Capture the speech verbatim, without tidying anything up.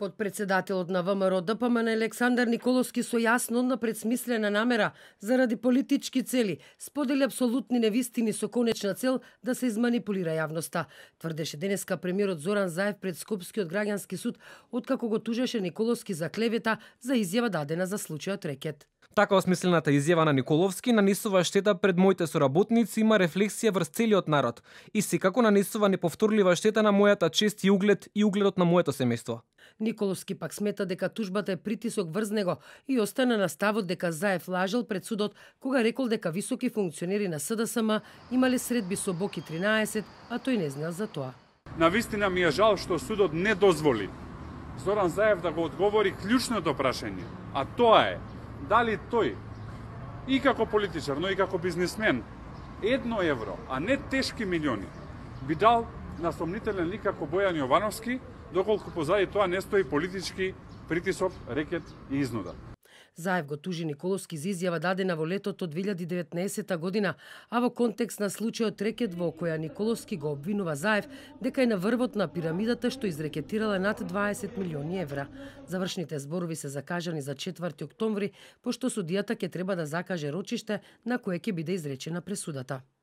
Подпредседателот на ВМРО Д П М Н Александар Николовски со јасно предсмислена намера заради политички цели сподели апсолутни невистини со конечна цел да се изманипулира јавноста, тврдеше денеска премиерот Зоран Заев пред Скопскиот граѓански суд, откако го тужеше Николовски за клевета за изјава дадена за случајот Рекет. Така осмислената изјава на Николовски нанесува штета пред моите соработници, има рефлексија врз целиот народ и секако нанесува неповторлива штета на мојата чест и углед и угледот на моето семејство. Николовски пак смета дека тужбата е притисок врз него и остана на ставот дека Заев лажал пред судот кога рекол дека високи функционери на С Д С М имале средби со Боки тринаесет, а тој не знаел за тоа. Навистина ми е жал што судот не дозволи Зоран Заев да го одговори клучното прашање, а тоа е дали тој и како политичар, но и како бизнисмен едно евро, а не тешки милиони, би дал на сомнителен лик како Бојан Јовановски, доколку позади тоа не стои политички притисок, рекет и изнуда. Заев го тужи Николовски за изјава дадена во летото две илјади и деветнаесета година, а во контекст на случајот Рекет во која Николовски го обвинува Заев дека е на врвот на пирамидата што изрекетирала над дваесет милиони евра. Завршните зборови се закажани за четврти октомври, пошто судијата ќе треба да закаже рочиште на кое ќе биде изречена пресудата.